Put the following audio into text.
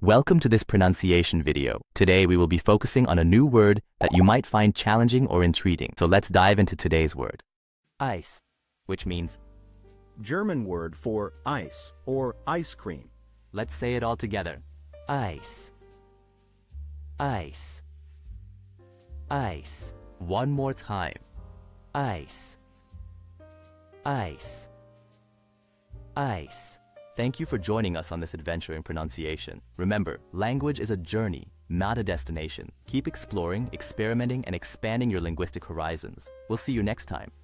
Welcome to this pronunciation video. Today we will be focusing on a new word that you might find challenging or intriguing. So let's dive into today's word. Eis, which means German word for ice or ice cream. let's say it all together. Eis. Eis. Eis. One more time. Eis. Eis. Eis. Thank you for joining us on this adventure in pronunciation. Remember, language is a journey, not a destination. Keep exploring, experimenting, and expanding your linguistic horizons. We'll see you next time.